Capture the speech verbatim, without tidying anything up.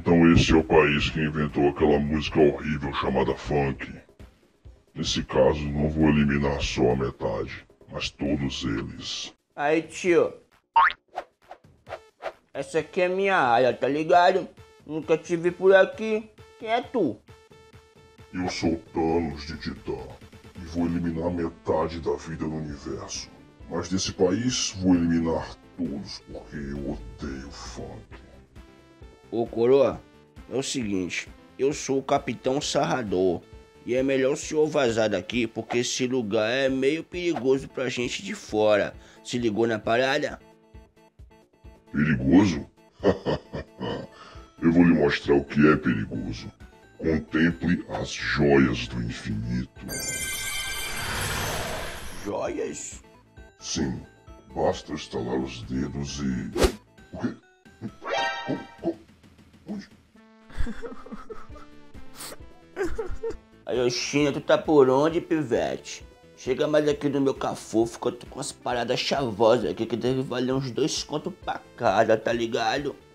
Então esse é o país que inventou aquela música horrível chamada funk. Nesse caso, não vou eliminar só a metade, mas todos eles. Aí, tio. Essa aqui é minha área, tá ligado? Nunca te vi por aqui. Quem é tu? Eu sou Thanos de Titã e vou eliminar metade da vida no universo. Mas desse país, vou eliminar todos porque eu odeio funk. Ô coroa, é o seguinte, eu sou o Capitão Sarrador e é melhor o senhor vazar daqui porque esse lugar é meio perigoso pra gente de fora. Se ligou na parada? Perigoso? Eu vou lhe mostrar o que é perigoso. Contemple as joias do infinito. Joias? Sim, basta estalar os dedos e... O quê? Como? Como? Onde? Aí, Oxina, tu tá por onde, pivete? Chega mais aqui no meu cafofo que eu tô com umas paradas chavosas aqui que deve valer uns dois contos pra cada, tá ligado?